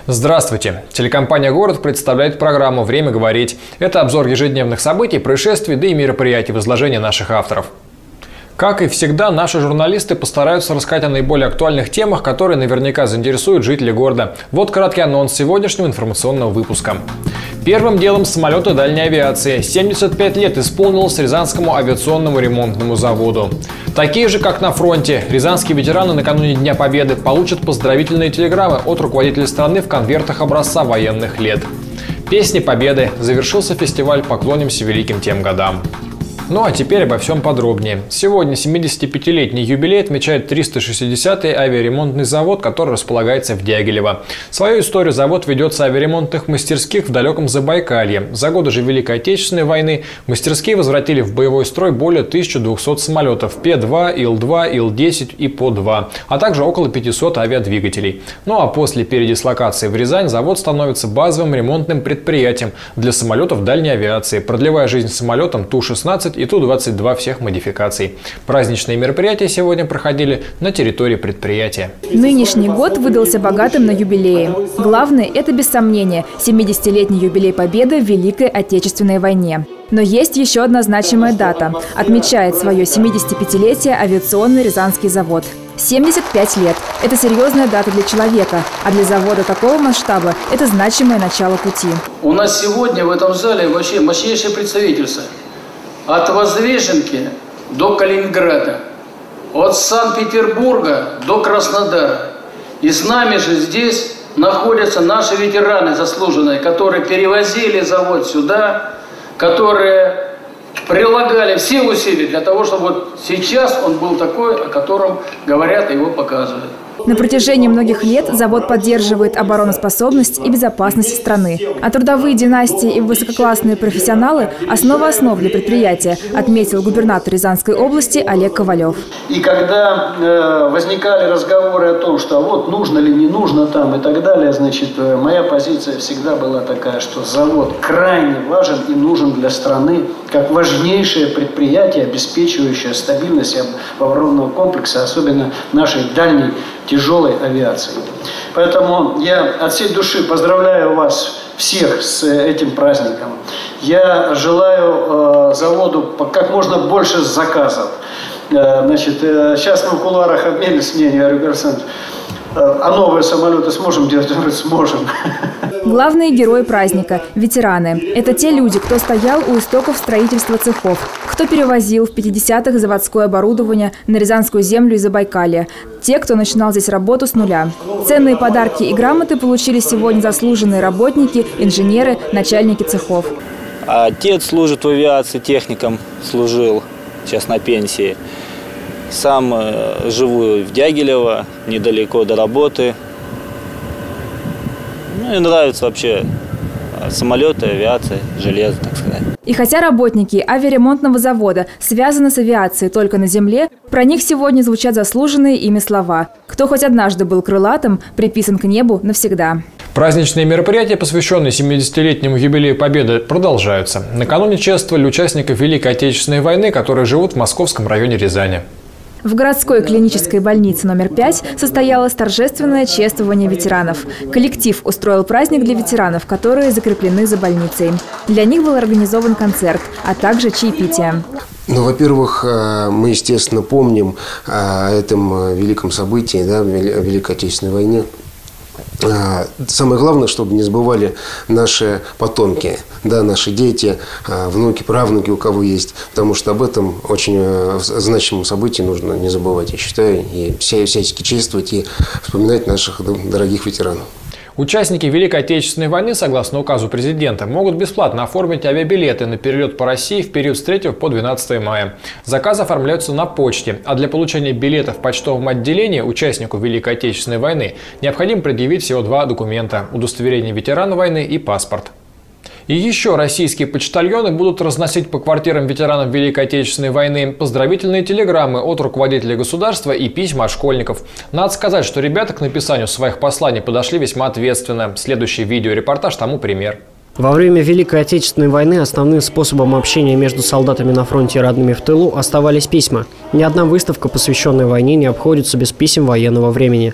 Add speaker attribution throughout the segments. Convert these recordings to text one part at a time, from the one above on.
Speaker 1: Здравствуйте! Телекомпания «Город» представляет программу «Время говорить». Это обзор ежедневных событий, происшествий, да и мероприятий в изложении наших авторов. Как и всегда, наши журналисты постараются рассказать о наиболее актуальных темах, которые наверняка заинтересуют жителей города. Вот краткий анонс сегодняшнего информационного выпуска. Первым делом самолеты дальней авиации. 75 лет исполнилось Рязанскому авиационному ремонтному заводу. Такие же, как на фронте, рязанские ветераны накануне Дня Победы получат поздравительные телеграммы от руководителей страны в конвертах образца военных лет. Песни Победы. Завершился фестиваль «Поклонимся великим тем годам». Ну а теперь обо всем подробнее. Сегодня 75-летний юбилей отмечает 360-й авиаремонтный завод, который располагается в Дягилево. Свою историю завод ведет с авиаремонтных мастерских в далеком Забайкалье. За годы же Великой Отечественной войны мастерские возвратили в боевой строй более 1200 самолетов П-2, Ил-2, Ил-10 и ПО-2, а также около 500 авиадвигателей. Ну а после передислокации в Рязань завод становится базовым ремонтным предприятием для самолетов дальней авиации, продлевая жизнь самолетам Ту-16 и Ту-22 всех модификаций. Праздничные мероприятия сегодня проходили на территории предприятия.
Speaker 2: Нынешний год выдался богатым на юбилеи. Главное – это без сомнения 70-летний юбилей Победы в Великой Отечественной войне. Но есть еще одна значимая дата. Отмечает свое 75-летие авиационный Рязанский завод. 75 лет – это серьезная дата для человека, а для завода такого масштаба – это значимое начало пути.
Speaker 3: У нас сегодня в этом зале вообще мощнейшее представительство. От Возвешенки до Калининграда, от Санкт-Петербурга до Краснодара. И с нами же здесь находятся наши ветераны заслуженные, которые перевозили завод сюда, которые прилагали все усилия для того, чтобы вот сейчас он был такой, о котором говорят и его показывают.
Speaker 2: На протяжении многих лет завод поддерживает обороноспособность и безопасность страны. А трудовые династии и высококлассные профессионалы – основа основ для предприятия, отметил губернатор Рязанской области Олег Ковалев.
Speaker 3: И когда возникали разговоры о том, что вот нужно ли, не нужно там и так далее, значит, моя позиция всегда была такая, что завод крайне важен и нужен для страны, как важнейшее предприятие, обеспечивающее стабильность оборонного комплекса, особенно нашей дальней тяжелой авиации. Поэтому я от всей души поздравляю вас всех с этим праздником. Я желаю заводу как можно больше заказов. Значит, сейчас мы в кулуарах обменялись мнением, я говорю, Александр, а новые самолеты сможем делать? Он говорит, сможем.
Speaker 2: Главные герои праздника – ветераны. Это те люди, кто стоял у истоков строительства цехов, кто перевозил в 50-х заводское оборудование на Рязанскую землю из Забайкалья, те, кто начинал здесь работу с нуля. Ценные подарки и грамоты получили сегодня заслуженные работники, инженеры, начальники цехов.
Speaker 4: Отец служит в авиации, техником служил, сейчас на пенсии. Сам живу в Дягилево, недалеко до работы. Ну и нравится вообще самолеты, авиация, железо, так сказать.
Speaker 2: И хотя работники авиаремонтного завода связаны с авиацией только на земле, про них сегодня звучат заслуженные ими слова. Кто хоть однажды был крылатым, приписан к небу навсегда.
Speaker 1: Праздничные мероприятия, посвященные 70-летнему юбилею Победы, продолжаются. Накануне чествовали участников Великой Отечественной войны, которые живут в московском районе Рязани.
Speaker 2: В городской клинической больнице номер 5 состоялось торжественное чествование ветеранов. Коллектив устроил праздник для ветеранов, которые закреплены за больницей. Для них был организован концерт, а также чаепитие.
Speaker 5: Ну, во-первых, мы, естественно, помним о этом великом событии, да, Великой Отечественной войне. Самое главное, чтобы не забывали наши потомки, да, наши дети, внуки, правнуки, у кого есть. Потому что об этом очень значимом событии нужно не забывать, я считаю, и всячески чествовать и вспоминать наших дорогих ветеранов.
Speaker 1: Участники Великой Отечественной войны, согласно указу президента, могут бесплатно оформить авиабилеты на перелет по России в период с 3 по 12 мая. Заказы оформляются на почте, а для получения билета в почтовом отделении участнику Великой Отечественной войны необходимо предъявить всего два документа – удостоверение ветерана войны и паспорт. И еще российские почтальоны будут разносить по квартирам ветеранов Великой Отечественной войны поздравительные телеграммы от руководителей государства и письма от школьников. Надо сказать, что ребята к написанию своих посланий подошли весьма ответственно. Следующий видеорепортаж тому пример.
Speaker 6: Во время Великой Отечественной войны основным способом общения между солдатами на фронте и родными в тылу оставались письма. Ни одна выставка, посвященная войне, не обходится без писем военного времени.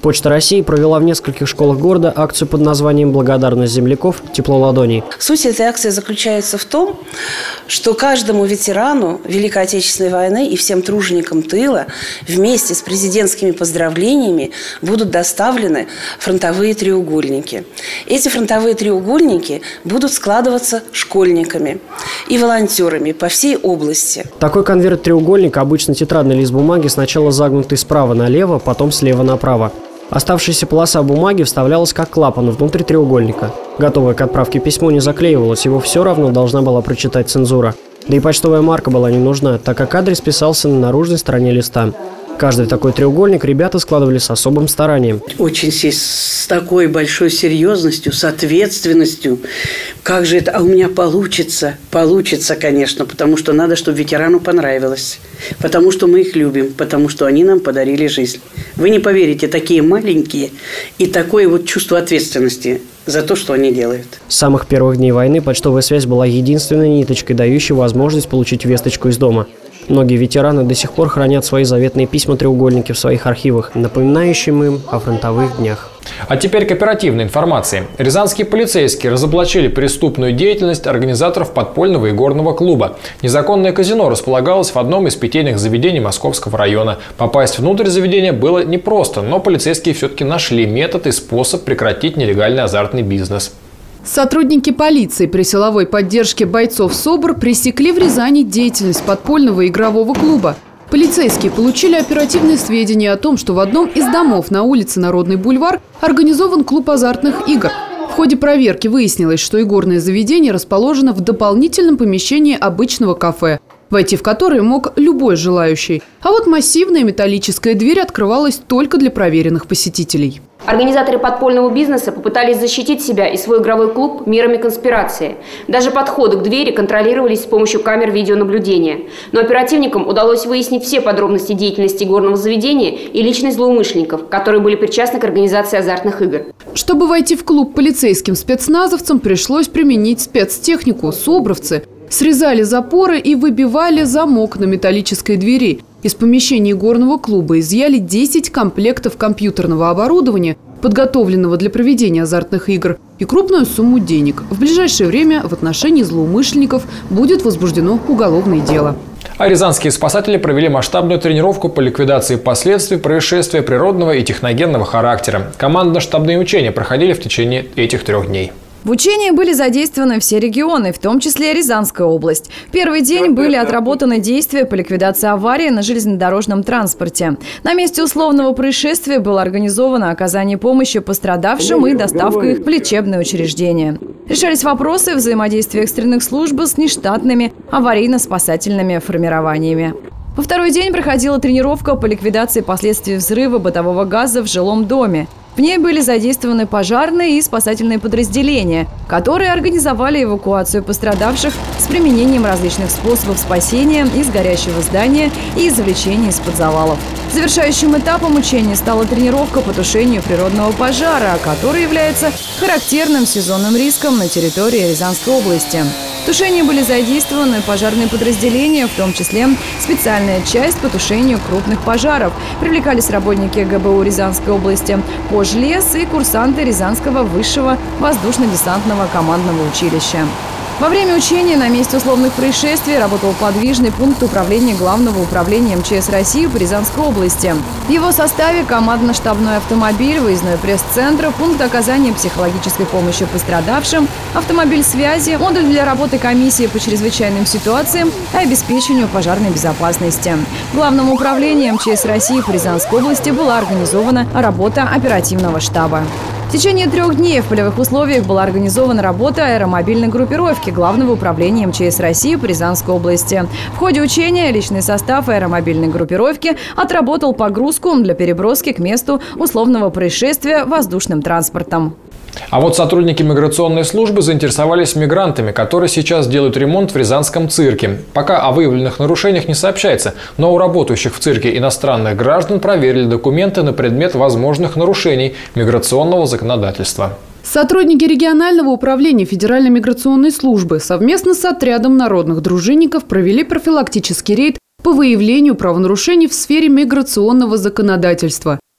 Speaker 6: Почта России провела в нескольких школах города акцию под названием «Благодарность земляков. Тепло ладоней».
Speaker 7: Суть этой акции заключается в том, что каждому ветерану Великой Отечественной войны и всем труженикам тыла вместе с президентскими поздравлениями будут доставлены фронтовые треугольники. Эти фронтовые треугольники будут складываться школьниками и волонтерами по всей области.
Speaker 6: Такой конверт-треугольник, обычно тетрадный лист бумаги, сначала загнутый справа налево, потом слева направо. Оставшаяся полоса бумаги вставлялась как клапан внутрь треугольника. Готовое к отправке письмо не заклеивалось, его все равно должна была прочитать цензура. Да и почтовая марка была не нужна, так как адрес писался на наружной стороне листа. Каждый такой треугольник ребята складывали с особым старанием.
Speaker 8: Очень с такой большой серьезностью, с ответственностью. Как же это? А у меня получится? Получится, конечно, потому что надо, чтобы ветерану понравилось. Потому что мы их любим, потому что они нам подарили жизнь. Вы не поверите, такие маленькие и такое вот чувство ответственности за то, что они делают.
Speaker 6: С самых первых дней войны почтовая связь была единственной ниточкой, дающей возможность получить весточку из дома. Многие ветераны до сих пор хранят свои заветные письма-треугольники в своих архивах, напоминающим им о фронтовых днях.
Speaker 1: А теперь к оперативной информации. Рязанские полицейские разоблачили преступную деятельность организаторов подпольного игорного клуба. Незаконное казино располагалось в одном из питейных заведений Московского района. Попасть внутрь заведения было непросто, но полицейские все-таки нашли метод и способ прекратить нелегальный азартный бизнес.
Speaker 9: Сотрудники полиции при силовой поддержке бойцов СОБР пресекли в Рязани деятельность подпольного игрового клуба. Полицейские получили оперативные сведения о том, что в одном из домов на улице Народный бульвар организован клуб азартных игр. В ходе проверки выяснилось, что игорное заведение расположено в дополнительном помещении обычного кафе, войти в которое мог любой желающий. А вот массивная металлическая дверь открывалась только для проверенных посетителей.
Speaker 10: Организаторы подпольного бизнеса попытались защитить себя и свой игровой клуб мерами конспирации. Даже подходы к двери контролировались с помощью камер видеонаблюдения. Но оперативникам удалось выяснить все подробности деятельности игорного заведения и личность злоумышленников, которые были причастны к организации азартных игр.
Speaker 9: Чтобы войти в клуб полицейским спецназовцам, пришлось применить спецтехнику. СОБРовцы срезали запоры и выбивали замок на металлической двери. Из помещения игорного клуба изъяли 10 комплектов компьютерного оборудования, подготовленного для проведения азартных игр, и крупную сумму денег. В ближайшее время в отношении злоумышленников будет возбуждено уголовное дело.
Speaker 1: А рязанские спасатели провели масштабную тренировку по ликвидации последствий происшествия природного и техногенного характера. Командно-штабные учения проходили в течение этих 3 дней.
Speaker 2: В учении были задействованы все регионы, в том числе Рязанская область. В первый день были отработаны действия по ликвидации аварии на железнодорожном транспорте. На месте условного происшествия было организовано оказание помощи пострадавшим и доставка их в лечебные учреждения. Решались вопросы взаимодействия экстренных служб с нештатными аварийно-спасательными формированиями. Во второй день проходила тренировка по ликвидации последствий взрыва бытового газа в жилом доме. В ней были задействованы пожарные и спасательные подразделения, которые организовали эвакуацию пострадавших с применением различных способов спасения из горящего здания и извлечения из-под завалов. Завершающим этапом учения стала тренировка по тушению природного пожара, который является характерным сезонным риском на территории Рязанской области. В тушении были задействованы пожарные подразделения, в том числе специальная часть по тушению крупных пожаров. Привлекались работники ГБУ Рязанской области, Пожлес и курсанты Рязанского высшего воздушно-десантного командного училища. Во время учения на месте условных происшествий работал подвижный пункт управления Главного управления МЧС России по Рязанской области. В его составе командно-штабной автомобиль, выездной пресс-центр, пункт оказания психологической помощи пострадавшим, автомобиль связи, модуль для работы комиссии по чрезвычайным ситуациям и обеспечению пожарной безопасности. Главным управлением МЧС России по Рязанской области была организована работа оперативного штаба. В течение 3 дней в полевых условиях была организована работа аэромобильной группировки Главного управления МЧС России по Рязанской области. В ходе учения личный состав аэромобильной группировки отработал погрузку для переброски к месту условного происшествия воздушным транспортом.
Speaker 1: А вот сотрудники миграционной службы заинтересовались мигрантами, которые сейчас делают ремонт в Рязанском цирке. Пока о выявленных нарушениях не сообщается, но у работающих в цирке иностранных граждан проверили документы на предмет возможных нарушений миграционного законодательства.
Speaker 9: Сотрудники регионального управления Федеральной миграционной службы совместно с отрядом народных дружинников провели профилактический рейд по выявлению правонарушений в сфере миграционного законодательства.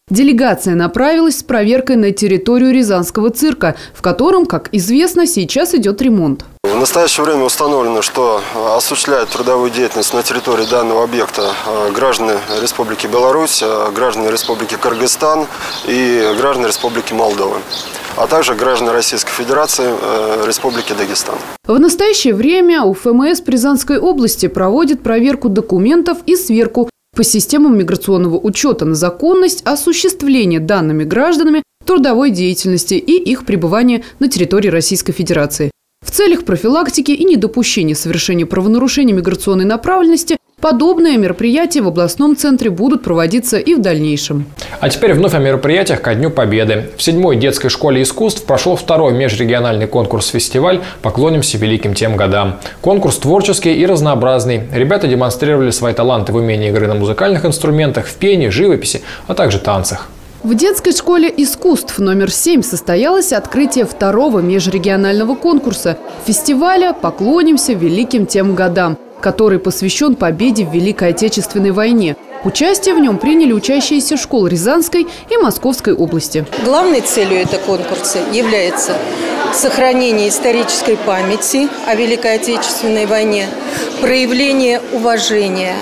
Speaker 9: Делегация направилась с проверкой на территорию Рязанского цирка, в котором, как известно, сейчас идет ремонт.
Speaker 11: В настоящее время установлено, что осуществляют трудовую деятельность на территории данного объекта граждане Республики Беларусь, граждане Республики Кыргызстан и граждане Республики Молдова, а также граждане Российской Федерации, Республики Дагестан. В
Speaker 9: настоящее время УФМС Рязанской области проводит проверку документов и сверку по системам миграционного учета на законность осуществления данными гражданами трудовой деятельности и их пребывания на территории Российской Федерации. В целях профилактики и недопущения совершения правонарушений миграционной направленности подобные мероприятия в областном центре будут проводиться и в дальнейшем.
Speaker 1: А теперь вновь о мероприятиях ко Дню Победы. В 7-й детской школе искусств прошел 2-й межрегиональный конкурс-фестиваль «Поклонимся великим тем годам». Конкурс творческий и разнообразный. Ребята демонстрировали свои таланты в умении игры на музыкальных инструментах, в пении, живописи, а также танцах.
Speaker 9: В детской школе искусств номер 7 состоялось открытие 2-го межрегионального конкурса фестиваля «Поклонимся великим тем годам», который посвящен победе в Великой Отечественной войне. Участие в нем приняли учащиеся школ Рязанской и Московской области.
Speaker 12: Главной целью этого конкурса является сохранение исторической памяти о Великой Отечественной войне, проявление уважения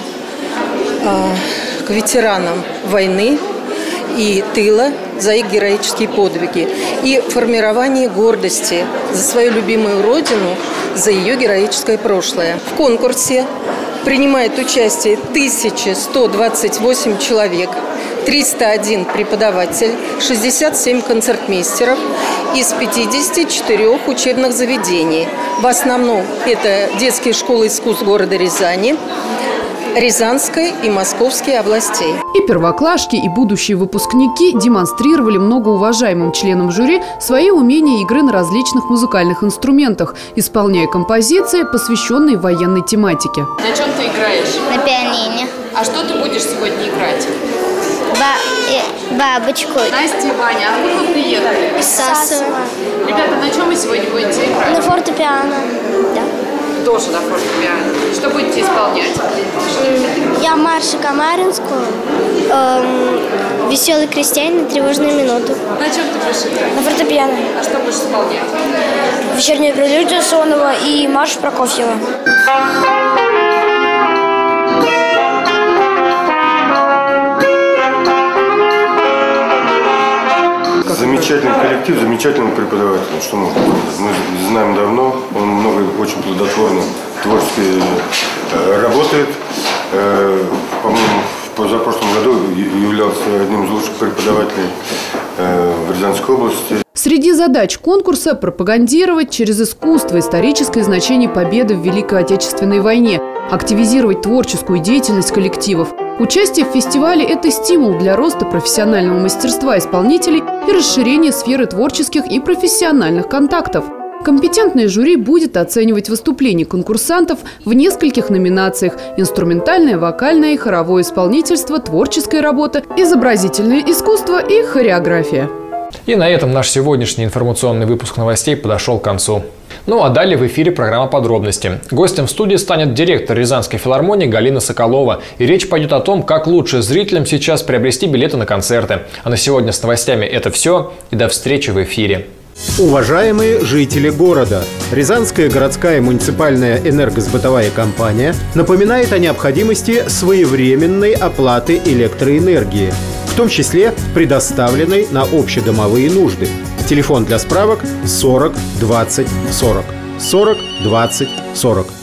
Speaker 12: к ветеранам войны и тыла за их героические подвиги и формирование гордости за свою любимую родину, за ее героическое прошлое. В конкурсе принимает участие 1128 человек, 301 преподаватель, 67 концертмейстеров из 54 учебных заведений. В основном это детские школы искусств города Рязани, Рязанской и Московской областей.
Speaker 9: И первоклашки, и будущие выпускники демонстрировали многоуважаемым членам жюри свои умения игры на различных музыкальных инструментах, исполняя композиции, посвященные военной тематике.
Speaker 13: На чем ты играешь?
Speaker 14: На пианино.
Speaker 13: А что ты будешь сегодня играть?
Speaker 14: Бабочку.
Speaker 13: Настя и Ваня, а откуда вы приехали?
Speaker 14: Из Сасова.
Speaker 13: Ребята, на чем вы сегодня будете играть?
Speaker 14: На фортепиано. Да.
Speaker 13: Тоже на фортепиано. Что будете исполнять?
Speaker 14: Я Маршу Камаринскую, «Веселый крестьянин» и «Тревожную минуту».
Speaker 13: На чем ты будешь играть?
Speaker 14: На фортепиано.
Speaker 13: А что будешь исполнять?
Speaker 14: «Вечернюю прелюдию» Сонова и «Марш Прокофьева».
Speaker 11: Замечательный коллектив, замечательный преподаватель. Что мы знаем давно, он много очень плодотворно творчески работает. По-моему, в позапрошлом году являлся одним из лучших преподавателей в Рязанской области.
Speaker 9: Среди задач конкурса – пропагандировать через искусство историческое значение победы в Великой Отечественной войне, активизировать творческую деятельность коллективов. Участие в фестивале – это стимул для роста профессионального мастерства исполнителей и расширения сферы творческих и профессиональных контактов. Компетентное жюри будет оценивать выступления конкурсантов в нескольких номинациях – инструментальное, вокальное и хоровое исполнительство, творческая работа, изобразительное искусство и хореография.
Speaker 1: И на этом наш сегодняшний информационный выпуск новостей подошел к концу. Ну а далее в эфире программа «Подробности». Гостем в студии станет директор Рязанской филармонии Галина Соколова. И речь пойдет о том, как лучше зрителям сейчас приобрести билеты на концерты. А на сегодня с новостями это все. И до встречи в эфире.
Speaker 15: Уважаемые жители города, Рязанская городская муниципальная энергосбытовая компания напоминает о необходимости своевременной оплаты электроэнергии, в том числе предоставленной на общедомовые нужды. Телефон для справок 40 20 40. 40 20 40.